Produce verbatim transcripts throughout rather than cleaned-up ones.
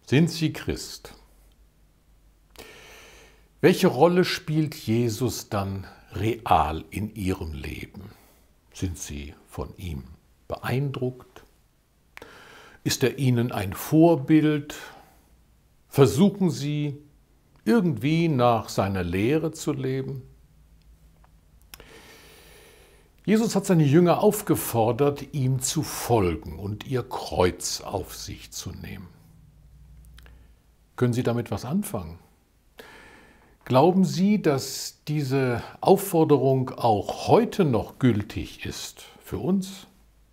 Sind Sie Christ? Welche Rolle spielt Jesus dann real in Ihrem Leben? Sind Sie von ihm beeindruckt? Ist er Ihnen ein Vorbild? Versuchen Sie irgendwie nach seiner Lehre zu leben? Jesus hat seine Jünger aufgefordert, ihm zu folgen und ihr Kreuz auf sich zu nehmen. Können Sie damit was anfangen? Glauben Sie, dass diese Aufforderung auch heute noch gültig ist für uns?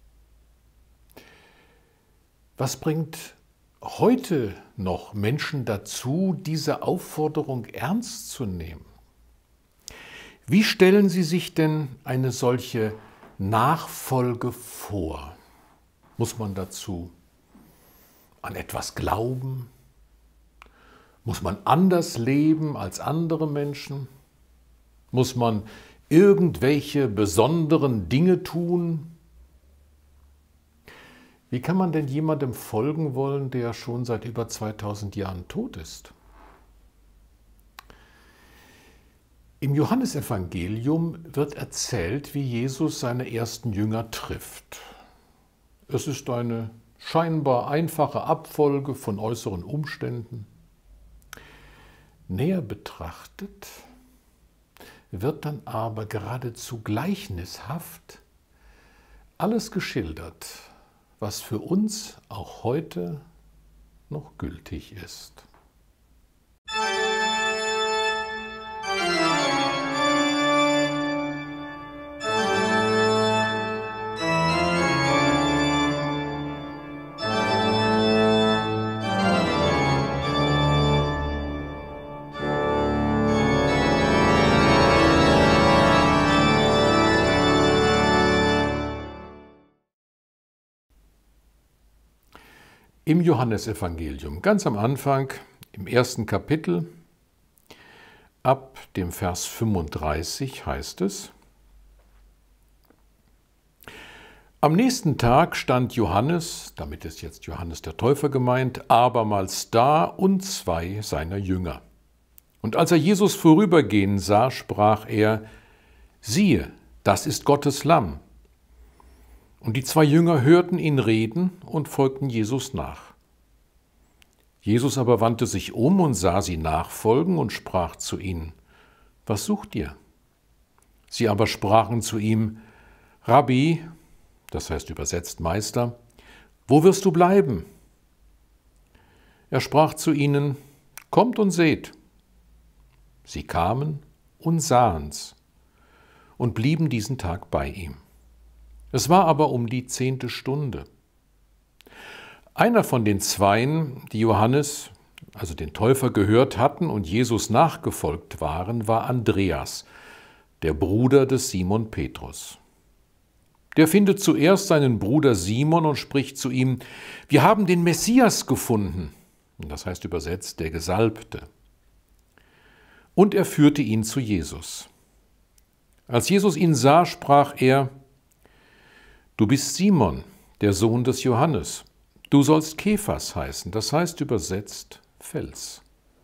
Was bringt heute noch Menschen dazu, diese Aufforderung ernst zu nehmen? Wie stellen Sie sich denn eine solche Nachfolge vor? Muss man dazu an etwas glauben? Muss man anders leben als andere Menschen? Muss man irgendwelche besonderen Dinge tun? Wie kann man denn jemandem folgen wollen, der schon seit über zweitausend Jahren tot ist? Im Johannesevangelium wird erzählt, wie Jesus seine ersten Jünger trifft. Es ist eine scheinbar einfache Abfolge von äußeren Umständen. Näher betrachtet wird dann aber geradezu gleichnishaft alles geschildert, was für uns auch heute noch gültig ist. Im Johannesevangelium, ganz am Anfang, im ersten Kapitel, ab dem Vers fünfunddreißig heißt es: Am nächsten Tag stand Johannes, damit ist jetzt Johannes der Täufer gemeint, abermals da und zwei seiner Jünger. Und als er Jesus vorübergehen sah, sprach er: Siehe, das ist Gottes Lamm. Und die zwei Jünger hörten ihn reden und folgten Jesus nach. Jesus aber wandte sich um und sah sie nachfolgen und sprach zu ihnen: Was sucht ihr? Sie aber sprachen zu ihm: Rabbi, das heißt übersetzt Meister, wo wirst du bleiben? Er sprach zu ihnen: Kommt und seht. Sie kamen und sahen's und blieben diesen Tag bei ihm. Es war aber um die zehnte Stunde. Einer von den Zweien, die Johannes, also den Täufer, gehört hatten und Jesus nachgefolgt waren, war Andreas, der Bruder des Simon Petrus. Der findet zuerst seinen Bruder Simon und spricht zu ihm: Wir haben den Messias gefunden. Das heißt übersetzt der Gesalbte. Und er führte ihn zu Jesus. Als Jesus ihn sah, sprach er: Du bist Simon, der Sohn des Johannes. Du sollst Kephas heißen, das heißt übersetzt Fels.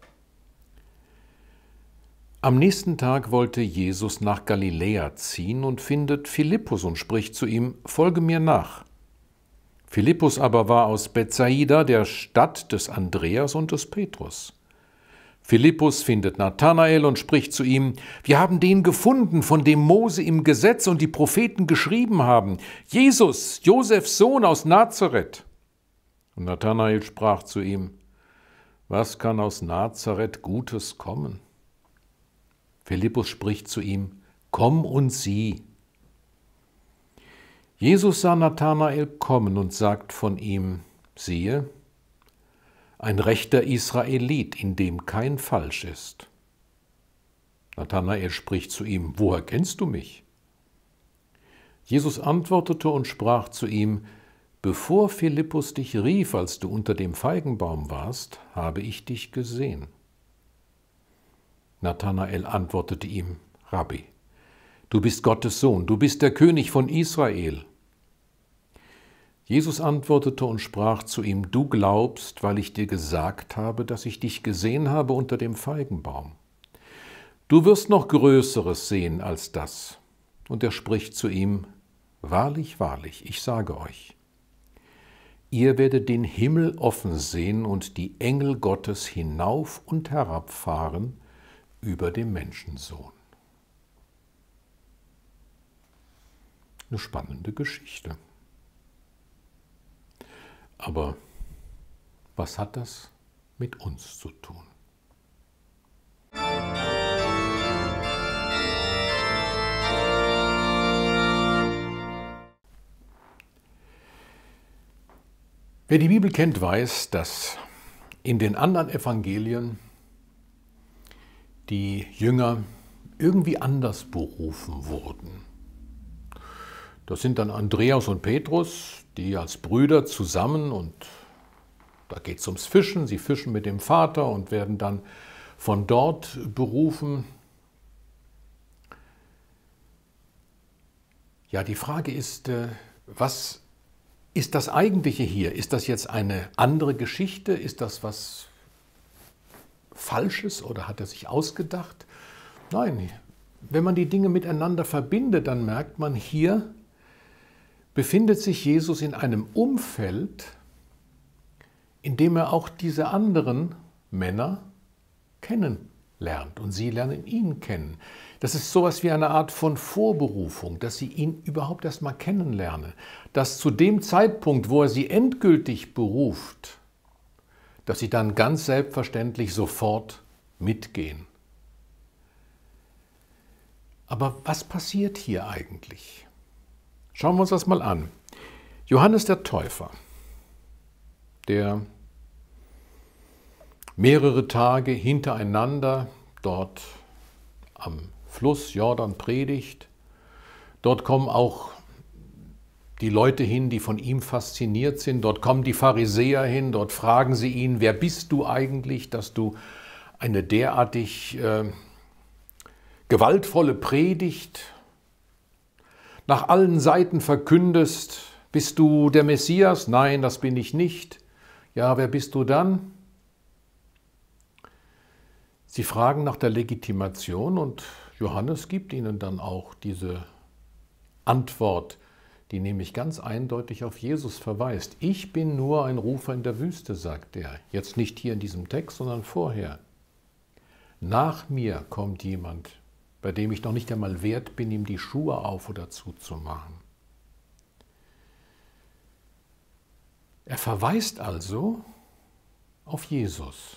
Am nächsten Tag wollte Jesus nach Galiläa ziehen und findet Philippus und spricht zu ihm: Folge mir nach. Philippus aber war aus Bethsaida, der Stadt des Andreas und des Petrus. Philippus findet Nathanael und spricht zu ihm: Wir haben den gefunden, von dem Mose im Gesetz und die Propheten geschrieben haben, Jesus, Josefs Sohn aus Nazareth. Und Nathanael sprach zu ihm: Was kann aus Nazareth Gutes kommen? Philippus spricht zu ihm: Komm und sieh. Jesus sah Nathanael kommen und sagt von ihm: Siehe, ein rechter Israelit, in dem kein Falsch ist. Nathanael spricht zu ihm: Woher kennst du mich? Jesus antwortete und sprach zu ihm: Bevor Philippus dich rief, als du unter dem Feigenbaum warst, habe ich dich gesehen. Nathanael antwortete ihm: Rabbi, du bist Gottes Sohn, du bist der König von Israel. Jesus antwortete und sprach zu ihm: Du glaubst, weil ich dir gesagt habe, dass ich dich gesehen habe unter dem Feigenbaum. Du wirst noch Größeres sehen als das. Und er spricht zu ihm: Wahrlich, wahrlich, ich sage euch, ihr werdet den Himmel offen sehen und die Engel Gottes hinauf und herabfahren über dem Menschensohn. Eine spannende Geschichte. Aber was hat das mit uns zu tun? Wer die Bibel kennt, weiß, dass in den anderen Evangelien die Jünger irgendwie anders berufen wurden. Das sind dann Andreas und Petrus, die als Brüder zusammen, und da geht es ums Fischen, sie fischen mit dem Vater und werden dann von dort berufen. Ja, die Frage ist, was ist das Eigentliche hier? Ist das jetzt eine andere Geschichte? Ist das was Falsches oder hat er sich ausgedacht? Nein, wenn man die Dinge miteinander verbindet, dann merkt man, hier befindet sich Jesus in einem Umfeld, in dem er auch diese anderen Männer kennenlernt und sie lernen ihn kennen. Das ist sowas wie eine Art von Vorberufung, dass sie ihn überhaupt erst mal kennenlernen. Dass zu dem Zeitpunkt, wo er sie endgültig beruft, dass sie dann ganz selbstverständlich sofort mitgehen. Aber was passiert hier eigentlich? Schauen wir uns das mal an. Johannes der Täufer, der mehrere Tage hintereinander dort am Fluss Jordan predigt. Dort kommen auch die Leute hin, die von ihm fasziniert sind. Dort kommen die Pharisäer hin, dort fragen sie ihn: Wer bist du eigentlich, dass du eine derartig äh, gewaltvolle Predigt nach allen Seiten verkündest? Bist du der Messias? Nein, das bin ich nicht. Ja, wer bist du dann? Sie fragen nach der Legitimation und Johannes gibt ihnen dann auch diese Antwort, die nämlich ganz eindeutig auf Jesus verweist. Ich bin nur ein Rufer in der Wüste, sagt er. Jetzt nicht hier in diesem Text, sondern vorher. Nach mir kommt jemand, bei dem ich noch nicht einmal wert bin, ihm die Schuhe auf oder zuzumachen. Er verweist also auf Jesus.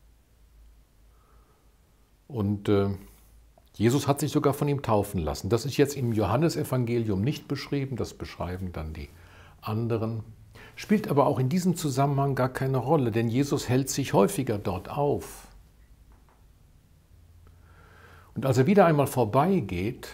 Und äh, Jesus hat sich sogar von ihm taufen lassen. Das ist jetzt im Johannesevangelium nicht beschrieben, das beschreiben dann die anderen. Spielt aber auch in diesem Zusammenhang gar keine Rolle, denn Jesus hält sich häufiger dort auf. Und als er wieder einmal vorbeigeht,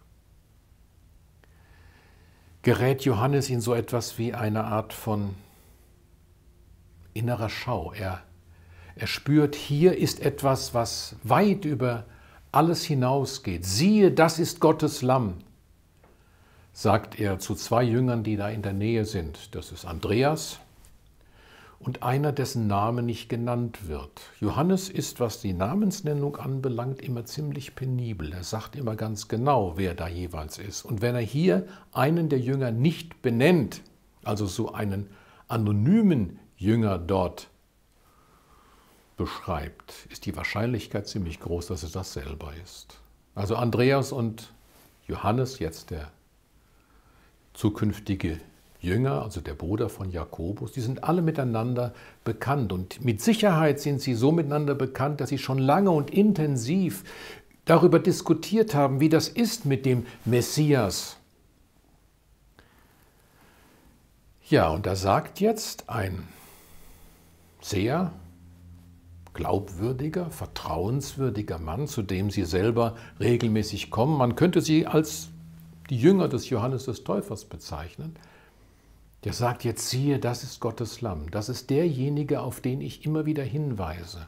gerät Johannes in so etwas wie eine Art von innerer Schau. Er, er spürt, hier ist etwas, was weit über alles hinausgeht. Siehe, das ist Gottes Lamm, sagt er zu zwei Jüngern, die da in der Nähe sind. Das ist Andreas und einer, dessen Name nicht genannt wird. Johannes ist, was die Namensnennung anbelangt, immer ziemlich penibel. Er sagt immer ganz genau, wer da jeweils ist. Und wenn er hier einen der Jünger nicht benennt, also so einen anonymen Jünger dort beschreibt, ist die Wahrscheinlichkeit ziemlich groß, dass es das selber ist. Also Andreas und Johannes, jetzt der zukünftige Jünger, also der Bruder von Jakobus, die sind alle miteinander bekannt. Und mit Sicherheit sind sie so miteinander bekannt, dass sie schon lange und intensiv darüber diskutiert haben, wie das ist mit dem Messias. Ja, und da sagt jetzt ein sehr glaubwürdiger, vertrauenswürdiger Mann, zu dem sie selber regelmäßig kommen. Man könnte sie als die Jünger des Johannes des Täufers bezeichnen. Der sagt jetzt, siehe, das ist Gottes Lamm. Das ist derjenige, auf den ich immer wieder hinweise.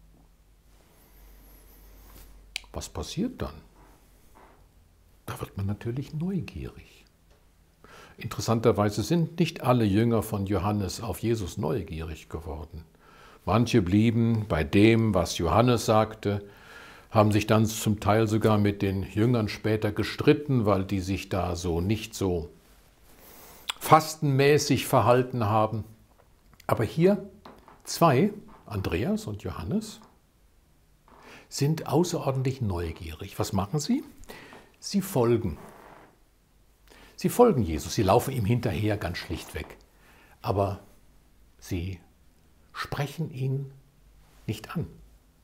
Was passiert dann? Da wird man natürlich neugierig. Interessanterweise sind nicht alle Jünger von Johannes auf Jesus neugierig geworden. Manche blieben bei dem, was Johannes sagte, haben sich dann zum Teil sogar mit den Jüngern später gestritten, weil die sich da so nicht so fastenmäßig verhalten haben. Aber hier zwei, Andreas und Johannes, sind außerordentlich neugierig. Was machen sie? Sie folgen. Sie folgen Jesus, sie laufen ihm hinterher ganz schlichtweg. Aber sie sprechen ihn nicht an.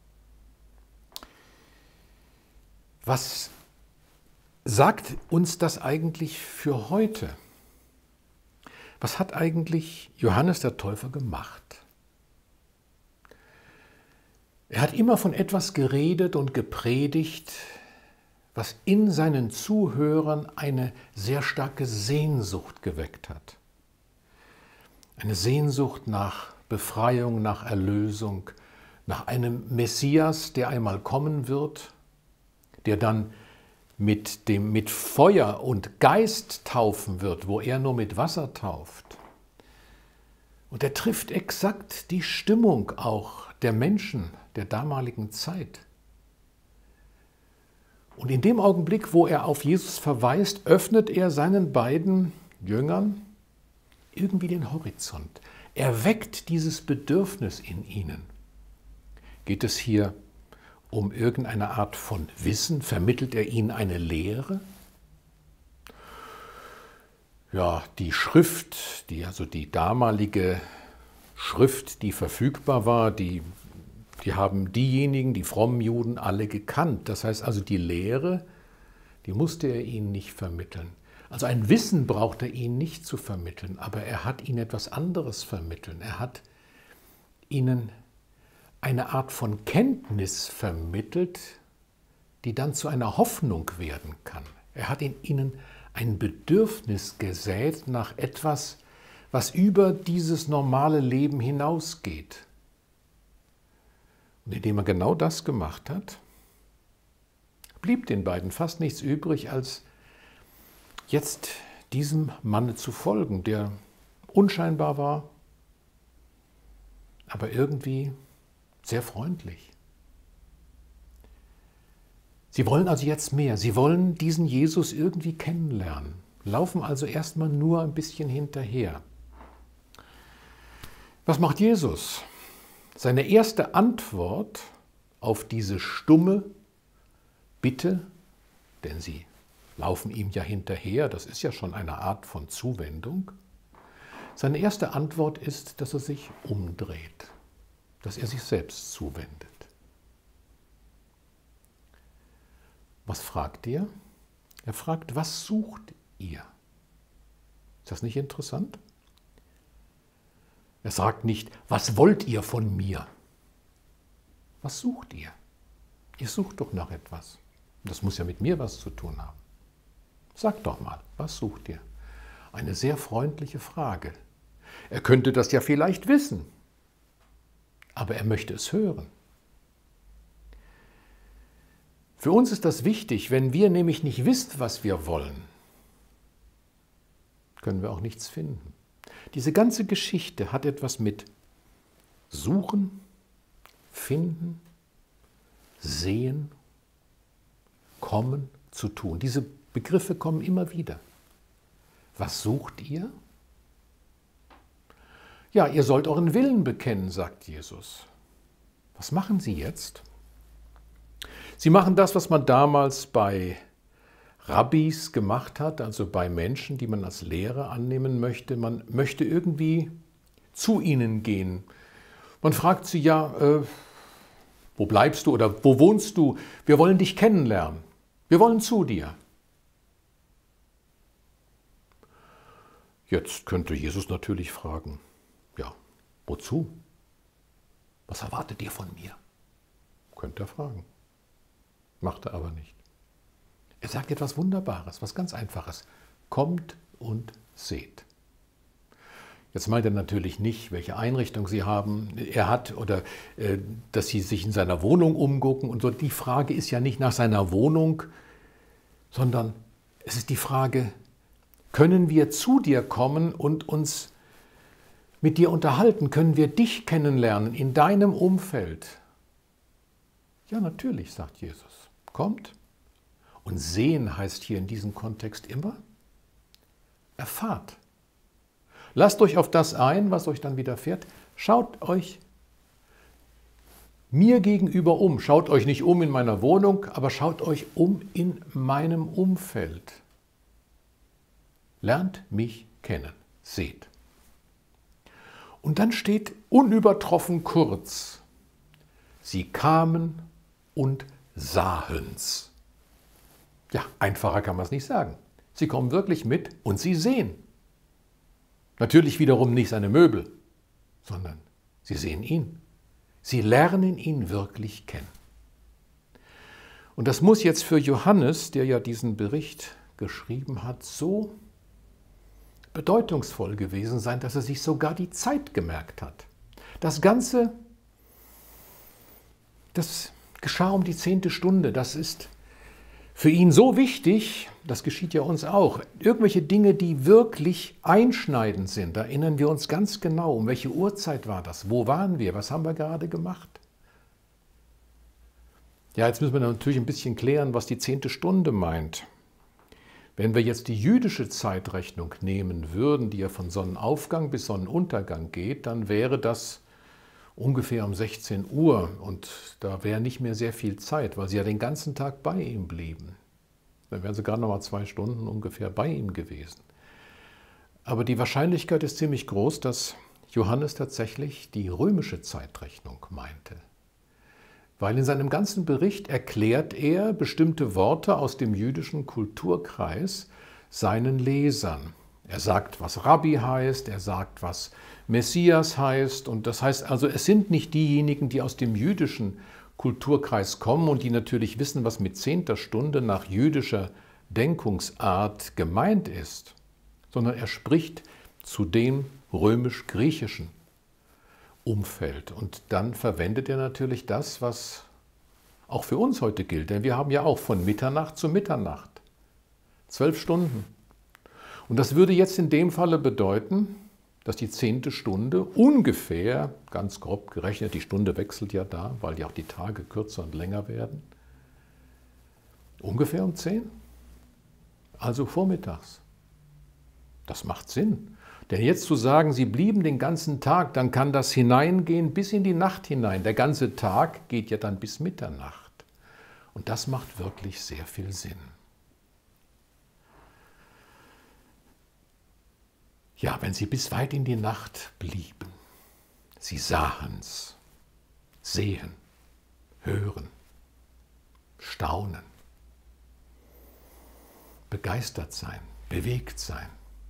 Was sagt uns das eigentlich für heute? Was hat eigentlich Johannes der Täufer gemacht? Er hat immer von etwas geredet und gepredigt, was in seinen Zuhörern eine sehr starke Sehnsucht geweckt hat. Eine Sehnsucht nach Befreiung, nach Erlösung, nach einem Messias, der einmal kommen wird, der dann mit, dem, mit Feuer und Geist taufen wird, wo er nur mit Wasser tauft. Und er trifft exakt die Stimmung auch der Menschen der damaligen Zeit. Und in dem Augenblick, wo er auf Jesus verweist, öffnet er seinen beiden Jüngern irgendwie den Horizont. Er weckt dieses Bedürfnis in ihnen. Geht es hier um irgendeine Art von Wissen? Vermittelt er ihnen eine Lehre? Ja, die Schrift, die, also die damalige Schrift, die verfügbar war, die, die haben diejenigen, die frommen Juden, alle gekannt. Das heißt also, die Lehre, die musste er ihnen nicht vermitteln. Also ein Wissen braucht er ihnen nicht zu vermitteln, aber er hat ihnen etwas anderes vermitteln. Er hat ihnen eine Art von Kenntnis vermittelt, die dann zu einer Hoffnung werden kann. Er hat in ihnen ein Bedürfnis gesät nach etwas, was über dieses normale Leben hinausgeht. Und indem er genau das gemacht hat, blieb den beiden fast nichts übrig, als jetzt diesem Manne zu folgen, der unscheinbar war, aber irgendwie sehr freundlich. Sie wollen also jetzt mehr. Sie wollen diesen Jesus irgendwie kennenlernen, laufen also erstmal nur ein bisschen hinterher. Was macht Jesus? Seine erste Antwort auf diese stumme Bitte, denn sie laufen ihm ja hinterher, das ist ja schon eine Art von Zuwendung. Seine erste Antwort ist, dass er sich umdreht, dass er sich selbst zuwendet. Was fragt er? Er fragt, was sucht ihr? Ist das nicht interessant? Er sagt nicht, was wollt ihr von mir? Was sucht ihr? Ihr sucht doch nach etwas. Das muss ja mit mir was zu tun haben. Sagt doch mal, was sucht ihr? Eine sehr freundliche Frage. Er könnte das ja vielleicht wissen, aber er möchte es hören. Für uns ist das wichtig, wenn wir nämlich nicht wissen, was wir wollen, können wir auch nichts finden. Diese ganze Geschichte hat etwas mit Suchen, Finden, Sehen, Kommen zu tun. Diese Begriffe kommen immer wieder. Was sucht ihr? Ja, ihr sollt euren Willen bekennen, sagt Jesus. Was machen sie jetzt? Sie machen das, was man damals bei Rabbis gemacht hat, also bei Menschen, die man als Lehrer annehmen möchte. Man möchte irgendwie zu ihnen gehen. Man fragt sie, ja, äh, wo bleibst du oder wo wohnst du? Wir wollen dich kennenlernen. Wir wollen zu dir. Jetzt könnte Jesus natürlich fragen, ja, wozu? Was erwartet ihr von mir? Könnte er fragen. Macht er aber nicht. Er sagt etwas Wunderbares, was ganz Einfaches. Kommt und seht. Jetzt meint er natürlich nicht, welche Einrichtung sie haben, er hat oder äh, dass sie sich in seiner Wohnung umgucken und so. Die Frage ist ja nicht nach seiner Wohnung, sondern es ist die Frage, Können wir zu dir kommen und uns mit dir unterhalten? Können wir dich kennenlernen in deinem Umfeld? Ja, natürlich, sagt Jesus. Kommt. Und sehen heißt hier in diesem Kontext immer, erfahrt. Lasst euch auf das ein, was euch dann widerfährt. Schaut euch mir gegenüber um. Schaut euch nicht um in meiner Wohnung, aber schaut euch um in meinem Umfeld. Lernt mich kennen. Seht. Und dann steht unübertroffen kurz, sie kamen und sahen's. Ja, einfacher kann man es nicht sagen. Sie kommen wirklich mit und sie sehen. Natürlich wiederum nicht seine Möbel, sondern sie sehen ihn. Sie lernen ihn wirklich kennen. Und das muss jetzt für Johannes, der ja diesen Bericht geschrieben hat, so bedeutungsvoll gewesen sein, dass er sich sogar die Zeit gemerkt hat. Das Ganze, das geschah um die zehnte Stunde. Das ist für ihn so wichtig, das geschieht ja uns auch. Irgendwelche Dinge, die wirklich einschneidend sind, da erinnern wir uns ganz genau, um welche Uhrzeit war das, wo waren wir, was haben wir gerade gemacht. Ja, jetzt müssen wir natürlich ein bisschen klären, was die zehnte Stunde meint. Wenn wir jetzt die jüdische Zeitrechnung nehmen würden, die ja von Sonnenaufgang bis Sonnenuntergang geht, dann wäre das ungefähr um sechzehn Uhr und da wäre nicht mehr sehr viel Zeit, weil sie ja den ganzen Tag bei ihm blieben. Dann wären sie gerade noch mal zwei Stunden ungefähr bei ihm gewesen. Aber die Wahrscheinlichkeit ist ziemlich groß, dass Johannes tatsächlich die römische Zeitrechnung meinte. Weil in seinem ganzen Bericht erklärt er bestimmte Worte aus dem jüdischen Kulturkreis seinen Lesern. Er sagt, was Rabbi heißt, er sagt, was Messias heißt. Und das heißt also, es sind nicht diejenigen, die aus dem jüdischen Kulturkreis kommen und die natürlich wissen, was mit zehnter Stunde nach jüdischer Denkungsart gemeint ist, sondern er spricht zu dem römisch-griechischen Umfeld. Und dann verwendet er natürlich das, was auch für uns heute gilt. Denn wir haben ja auch von Mitternacht zu Mitternacht zwölf Stunden. Und das würde jetzt in dem Falle bedeuten, dass die zehnte Stunde ungefähr, ganz grob gerechnet, die Stunde wechselt ja da, weil ja auch die Tage kürzer und länger werden, ungefähr um zehn, also vormittags. Das macht Sinn. Denn jetzt zu sagen, sie blieben den ganzen Tag, dann kann das hineingehen bis in die Nacht hinein. Der ganze Tag geht ja dann bis Mitternacht. Und das macht wirklich sehr viel Sinn. Ja, wenn sie bis weit in die Nacht blieben, sie sahen's, sehen, hören, staunen, begeistert sein, bewegt sein.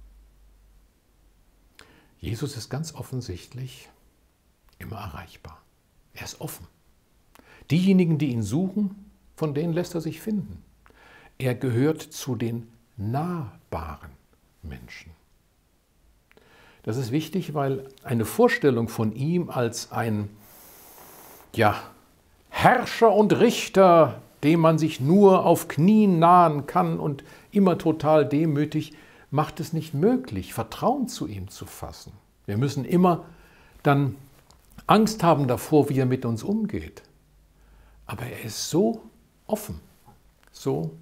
Jesus ist ganz offensichtlich immer erreichbar. Er ist offen. Diejenigen, die ihn suchen, von denen lässt er sich finden. Er gehört zu den nahbaren Menschen. Das ist wichtig, weil eine Vorstellung von ihm als ein ja, Herrscher und Richter, dem man sich nur auf Knien nahen kann und immer total demütig, macht es nicht möglich, Vertrauen zu ihm zu fassen. Wir müssen immer dann Angst haben davor, wie er mit uns umgeht. Aber er ist so offen, so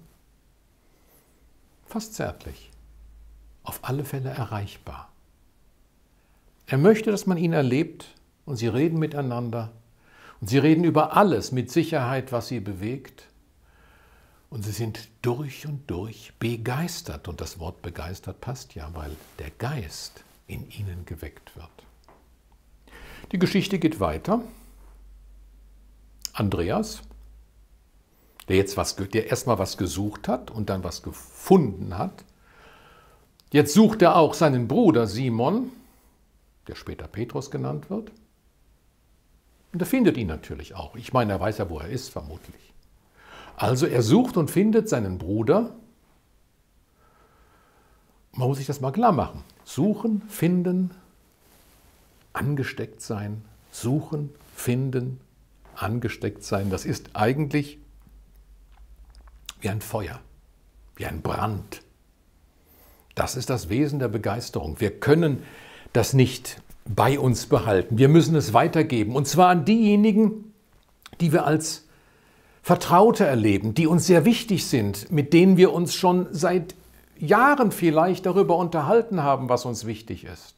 fast zärtlich, auf alle Fälle erreichbar. Er möchte, dass man ihn erlebt und sie reden miteinander und sie reden über alles mit Sicherheit, was sie bewegt. Und sie sind durch und durch begeistert. Und das Wort begeistert passt ja, weil der Geist in ihnen geweckt wird. Die Geschichte geht weiter. Andreas, der jetzt was, der erstmal was gesucht hat und dann was gefunden hat. Jetzt sucht er auch seinen Bruder Simon, der später Petrus genannt wird. Und er findet ihn natürlich auch. Ich meine, er weiß ja, wo er ist, vermutlich. Also er sucht und findet seinen Bruder. Man muss sich das mal klar machen. Suchen, finden, angesteckt sein. Suchen, finden, angesteckt sein. Das ist eigentlich wie ein Feuer, wie ein Brand. Das ist das Wesen der Begeisterung. Wir können das nicht bei uns behalten. Wir müssen es weitergeben. Und zwar an diejenigen, die wir als Vertraute erleben, die uns sehr wichtig sind, mit denen wir uns schon seit Jahren vielleicht darüber unterhalten haben, was uns wichtig ist.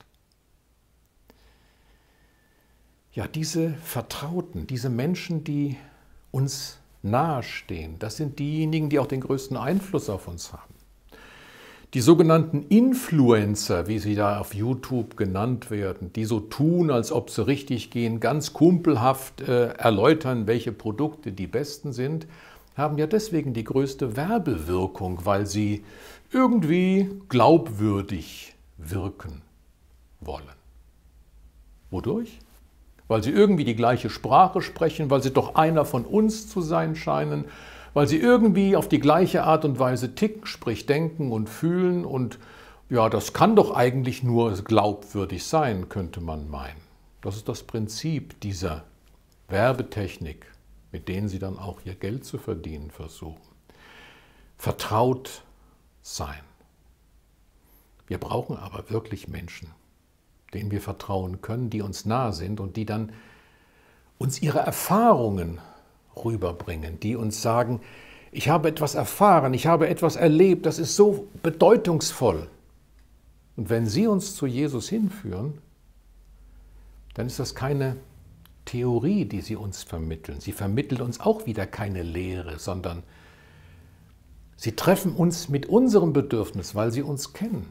Ja, diese Vertrauten, diese Menschen, die uns nahestehen, das sind diejenigen, die auch den größten Einfluss auf uns haben. Die sogenannten Influencer, wie sie da auf YouTube genannt werden, die so tun, als ob sie richtig gehen, ganz kumpelhaft äh, erläutern, welche Produkte die besten sind, haben ja deswegen die größte Werbewirkung, weil sie irgendwie glaubwürdig wirken wollen. Wodurch? Weil sie irgendwie die gleiche Sprache sprechen, weil sie doch einer von uns zu sein scheinen, weil sie irgendwie auf die gleiche Art und Weise ticken, sprich denken und fühlen. Und ja, das kann doch eigentlich nur glaubwürdig sein, könnte man meinen. Das ist das Prinzip dieser Werbetechnik, mit denen sie dann auch ihr Geld zu verdienen versuchen. Vertraut sein. Wir brauchen aber wirklich Menschen, denen wir vertrauen können, die uns nahe sind und die dann uns ihre Erfahrungen rüberbringen, die uns sagen, ich habe etwas erfahren, ich habe etwas erlebt, das ist so bedeutungsvoll. Und wenn sie uns zu Jesus hinführen, dann ist das keine Theorie, die sie uns vermitteln. Sie vermitteln uns auch wieder keine Lehre, sondern sie treffen uns mit unserem Bedürfnis, weil sie uns kennen.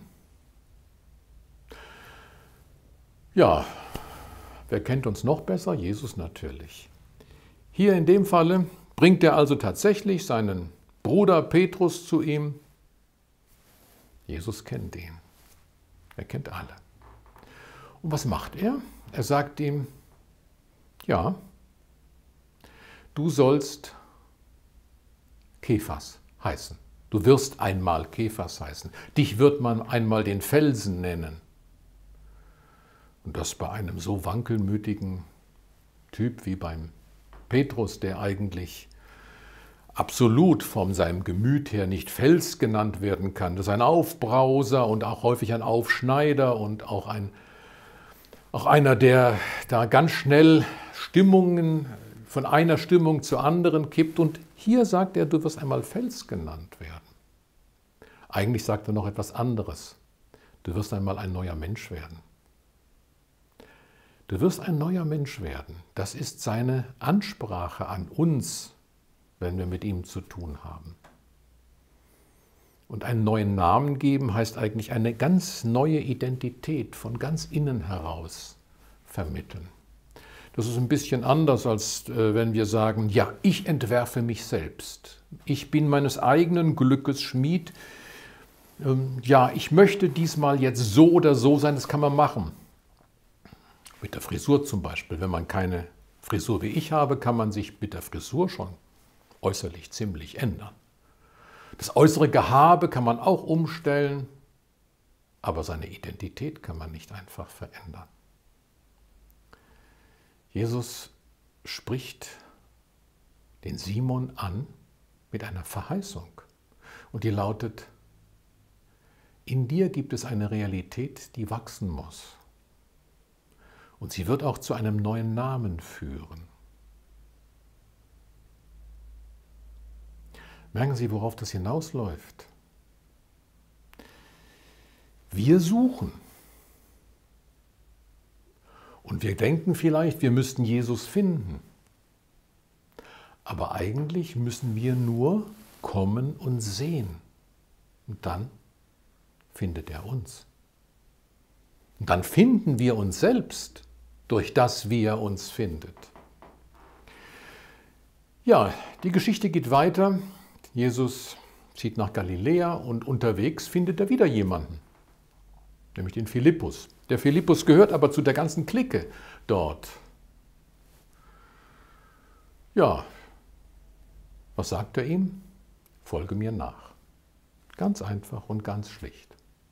Ja, wer kennt uns noch besser? Jesus natürlich. Hier in dem Falle bringt er also tatsächlich seinen Bruder Petrus zu ihm. Jesus kennt ihn. Er kennt alle. Und was macht er? Er sagt ihm, ja, du sollst Kephas heißen. Du wirst einmal Kephas heißen. Dich wird man einmal den Felsen nennen. Und das bei einem so wankelmütigen Typ wie beim Petrus, der eigentlich absolut von seinem Gemüt her nicht Fels genannt werden kann. Das ist ein Aufbrauser und auch häufig ein Aufschneider und auch, ein, auch einer, der da ganz schnell Stimmungen von einer Stimmung zur anderen kippt. Und hier sagt er, du wirst einmal Fels genannt werden. Eigentlich sagt er noch etwas anderes. Du wirst einmal ein neuer Mensch werden. Du wirst ein neuer Mensch werden. Das ist seine Ansprache an uns, wenn wir mit ihm zu tun haben. Und einen neuen Namen geben heißt eigentlich eine ganz neue Identität von ganz innen heraus vermitteln. Das ist ein bisschen anders, als äh, wenn wir sagen, ja, ich entwerfe mich selbst. Ich bin meines eigenen Glückes Schmied. Ähm, ja, ich möchte diesmal jetzt so oder so sein, das kann man machen. Mit der Frisur zum Beispiel. Wenn man keine Frisur wie ich habe, kann man sich mit der Frisur schon äußerlich ziemlich ändern. Das äußere Gehabe kann man auch umstellen, aber seine Identität kann man nicht einfach verändern. Jesus spricht den Simon an mit einer Verheißung und die lautet, in dir gibt es eine Realität, die wachsen muss. Und sie wird auch zu einem neuen Namen führen. Merken Sie, worauf das hinausläuft? Wir suchen. Und wir denken vielleicht, wir müssten Jesus finden. Aber eigentlich müssen wir nur kommen und sehen. Und dann findet er uns. Und dann finden wir uns selbst, durch das, wie er uns findet. Ja, die Geschichte geht weiter. Jesus zieht nach Galiläa und unterwegs findet er wieder jemanden, nämlich den Philippus. Der Philippus gehört aber zu der ganzen Clique dort. Ja, was sagt er ihm? Folge mir nach. Ganz einfach und ganz schlicht.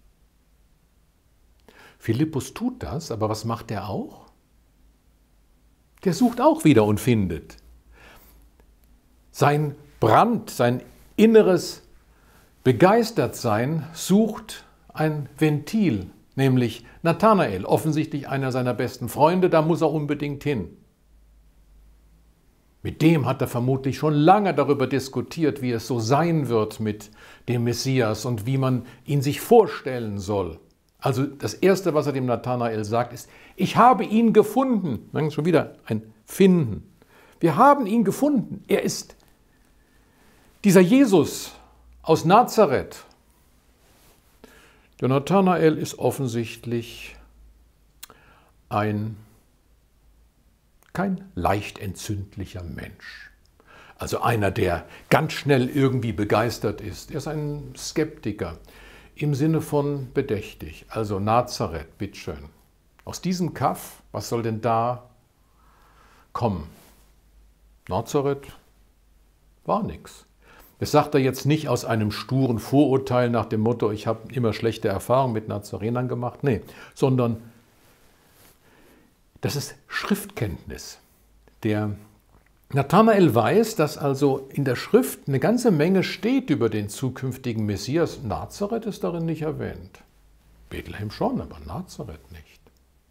Philippus tut das, aber was macht er auch? Der sucht auch wieder und findet. Sein Brand, sein inneres Begeistertsein sucht ein Ventil, nämlich Nathanael, offensichtlich einer seiner besten Freunde, da muss er unbedingt hin. Mit dem hat er vermutlich schon lange darüber diskutiert, wie es so sein wird mit dem Messias und wie man ihn sich vorstellen soll. Also das Erste, was er dem Nathanael sagt, ist, ich habe ihn gefunden. Dann schon wieder ein Finden. Wir haben ihn gefunden. Er ist dieser Jesus aus Nazareth. Der Nathanael ist offensichtlich ein kein leicht entzündlicher Mensch. Also einer, der ganz schnell irgendwie begeistert ist. Er ist ein Skeptiker im Sinne von bedächtig. Also Nazareth, bitteschön. Aus diesem Kaff, was soll denn da kommen? Nazareth war nichts. Das sagt er jetzt nicht aus einem sturen Vorurteil nach dem Motto, ich habe immer schlechte Erfahrungen mit Nazarenern gemacht. Nee, sondern das ist Schriftkenntnis. Der Nathanael weiß, dass also in der Schrift eine ganze Menge steht über den zukünftigen Messias. Nazareth ist darin nicht erwähnt. Bethlehem schon, aber Nazareth nicht.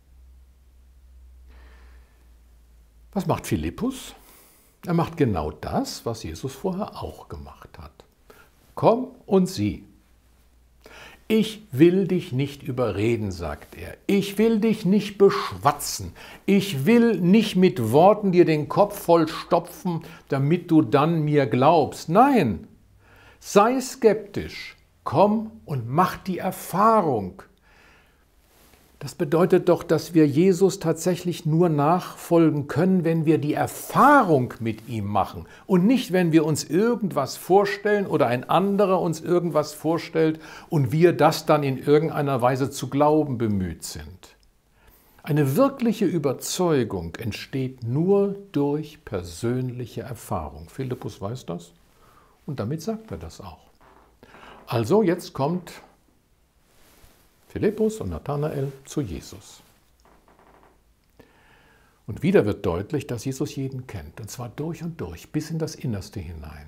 Was macht Philippus? Er macht genau das, was Jesus vorher auch gemacht hat. Komm und sieh. Ich will dich nicht überreden, sagt er. Ich will dich nicht beschwatzen. Ich will nicht mit Worten dir den Kopf voll stopfen, damit du dann mir glaubst. Nein, sei skeptisch. Komm und mach die Erfahrung. Das bedeutet doch, dass wir Jesus tatsächlich nur nachfolgen können, wenn wir die Erfahrung mit ihm machen und nicht, wenn wir uns irgendwas vorstellen oder ein anderer uns irgendwas vorstellt und wir das dann in irgendeiner Weise zu glauben bemüht sind. Eine wirkliche Überzeugung entsteht nur durch persönliche Erfahrung. Philippus weiß das und damit sagt er das auch. Also jetzt kommt Philippus und Nathanael zu Jesus. Und wieder wird deutlich, dass Jesus jeden kennt, und zwar durch und durch, bis in das Innerste hinein.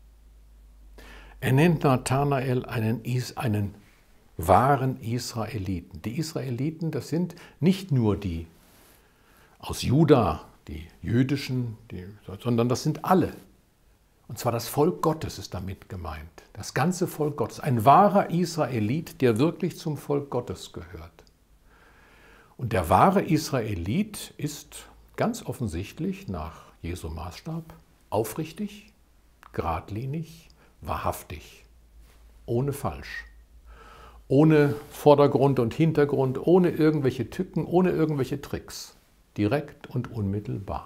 Er nennt Nathanael einen, einen wahren Israeliten. Die Israeliten, das sind nicht nur die aus Juda, die jüdischen, die, sondern das sind alle. Und zwar das Volk Gottes ist damit gemeint. Das ganze Volk Gottes. Ein wahrer Israelit, der wirklich zum Volk Gottes gehört. Und der wahre Israelit ist ganz offensichtlich nach Jesu Maßstab aufrichtig, geradlinig, wahrhaftig, ohne Falsch, ohne Vordergrund und Hintergrund, ohne irgendwelche Tücken, ohne irgendwelche Tricks, direkt und unmittelbar.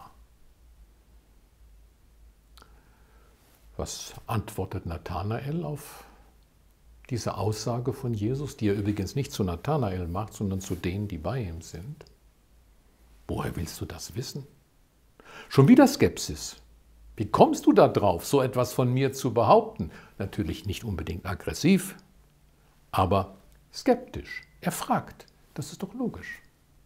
Was antwortet Nathanael auf diese Aussage von Jesus, die er übrigens nicht zu Nathanael macht, sondern zu denen, die bei ihm sind? Woher willst du das wissen? Schon wieder Skepsis. Wie kommst du da drauf, so etwas von mir zu behaupten? Natürlich nicht unbedingt aggressiv, aber skeptisch. Er fragt. Das ist doch logisch.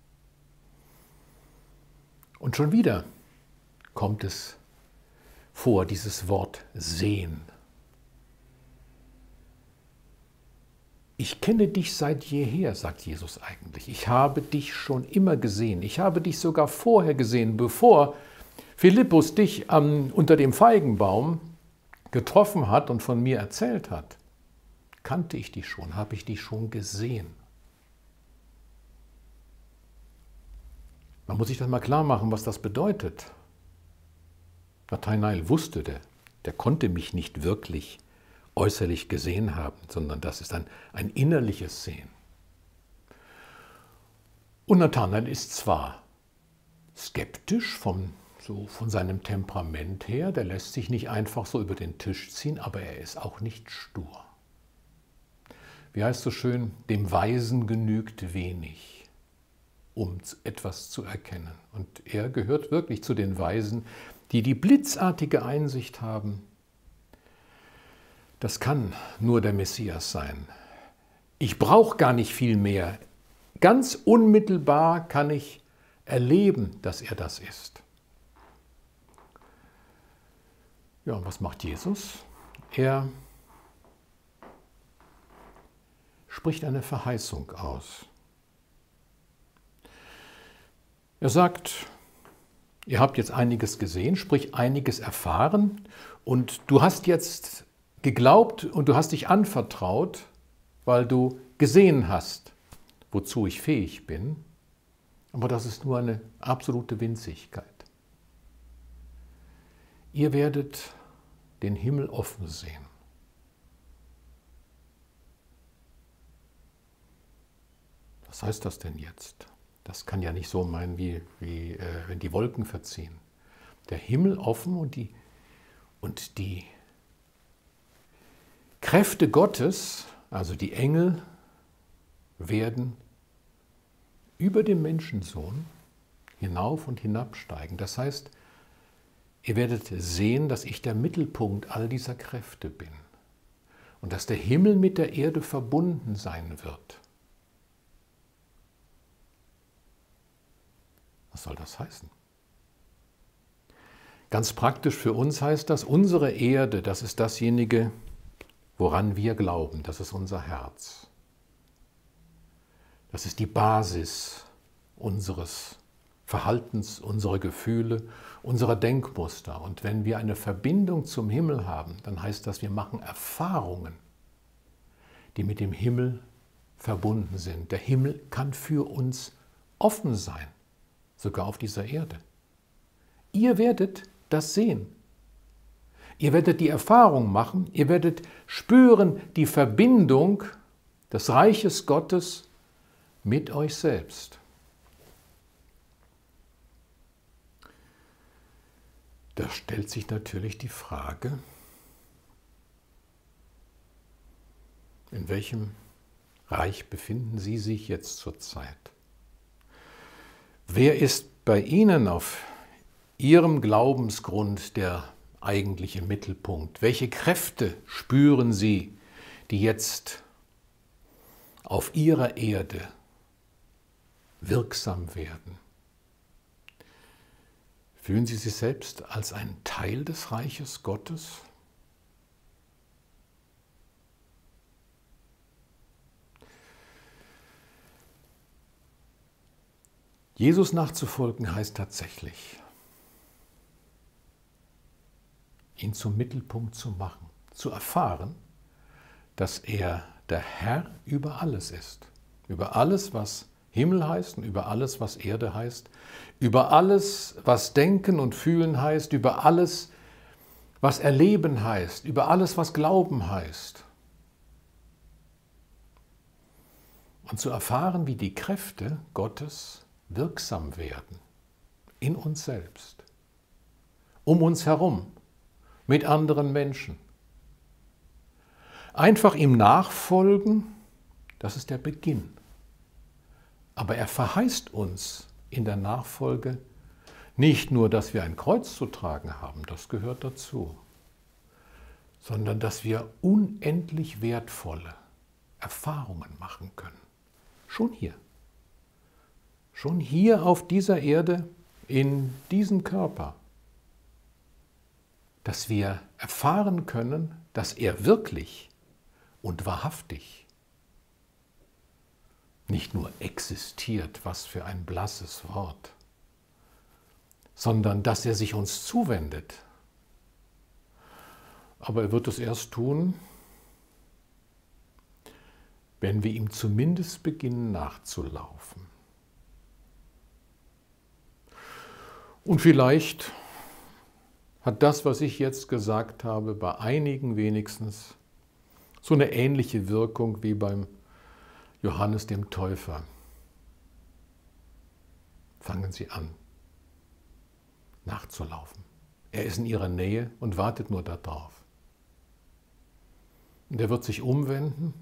Und schon wieder kommt es vor, dieses Wort sehen. Ich kenne dich seit jeher, sagt Jesus eigentlich. Ich habe dich schon immer gesehen. Ich habe dich sogar vorher gesehen, bevor Philippus dich ähm, unter dem Feigenbaum getroffen hat und von mir erzählt hat. Kannte ich dich schon, habe ich dich schon gesehen. Man muss sich das mal klar machen, was das bedeutet. Nathanael wusste, der, der konnte mich nicht wirklich äußerlich gesehen haben, sondern das ist ein, ein innerliches Sehen. Und Nathanael ist zwar skeptisch vom, so von seinem Temperament her, der lässt sich nicht einfach so über den Tisch ziehen, aber er ist auch nicht stur. Wie heißt so schön, dem Weisen genügt wenig, um etwas zu erkennen. Und er gehört wirklich zu den Weisen, die die blitzartige Einsicht haben, das kann nur der Messias sein. Ich brauche gar nicht viel mehr. Ganz unmittelbar kann ich erleben, dass er das ist. Ja, und was macht Jesus? Er spricht eine Verheißung aus. Er sagt, ihr habt jetzt einiges gesehen, sprich einiges erfahren und du hast jetzt geglaubt und du hast dich anvertraut, weil du gesehen hast, wozu ich fähig bin. Aber das ist nur eine absolute Winzigkeit. Ihr werdet den Himmel offen sehen. Was heißt das denn jetzt? Das kann ja nicht so meinen, wie, wie äh, wenn die Wolken verziehen. Der Himmel offen und die, und die Kräfte Gottes, also die Engel, werden über den Menschensohn hinauf und hinabsteigen. Das heißt, ihr werdet sehen, dass ich der Mittelpunkt all dieser Kräfte bin und dass der Himmel mit der Erde verbunden sein wird. Was soll das heißen? Ganz praktisch für uns heißt das, unsere Erde, das ist dasjenige, woran wir glauben, das ist unser Herz. Das ist die Basis unseres Verhaltens, unserer Gefühle, unserer Denkmuster. Und wenn wir eine Verbindung zum Himmel haben, dann heißt das, wir machen Erfahrungen, die mit dem Himmel verbunden sind. Der Himmel kann für uns offen sein, sogar auf dieser Erde. Ihr werdet das sehen. Ihr werdet die Erfahrung machen, ihr werdet spüren die Verbindung des Reiches Gottes mit euch selbst. Da stellt sich natürlich die Frage, in welchem Reich befinden Sie sich jetzt zurzeit? Wer ist bei Ihnen auf Ihrem Glaubensgrund der eigentliche Mittelpunkt? Welche Kräfte spüren Sie, die jetzt auf Ihrer Erde wirksam werden? Fühlen Sie sich selbst als ein Teil des Reiches Gottes? Jesus nachzufolgen heißt tatsächlich, ihn zum Mittelpunkt zu machen, zu erfahren, dass er der Herr über alles ist, über alles, was Himmel heißt und über alles, was Erde heißt, über alles, was Denken und Fühlen heißt, über alles, was Erleben heißt, über alles, was Glauben heißt. Und zu erfahren, wie die Kräfte Gottes wirksam werden in uns selbst, um uns herum, mit anderen Menschen. Einfach ihm nachfolgen, das ist der Beginn. Aber er verheißt uns in der Nachfolge nicht nur, dass wir ein Kreuz zu tragen haben, das gehört dazu, sondern dass wir unendlich wertvolle Erfahrungen machen können. Schon hier. Schon hier auf dieser Erde, in diesem Körper. Dass wir erfahren können, dass er wirklich und wahrhaftig nicht nur existiert, was für ein blasses Wort, sondern dass er sich uns zuwendet. Aber er wird es erst tun, wenn wir ihm zumindest beginnen nachzulaufen. Und vielleicht hat das, was ich jetzt gesagt habe, bei einigen wenigstens so eine ähnliche Wirkung wie beim Johannes dem Täufer. Fangen Sie an, nachzulaufen. Er ist in Ihrer Nähe und wartet nur darauf. Und er wird sich umwenden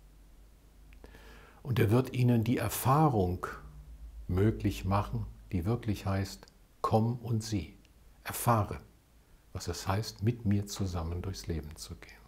und er wird Ihnen die Erfahrung möglich machen, die wirklich heißt, komm und sieh, erfahre, was es heißt, mit mir zusammen durchs Leben zu gehen.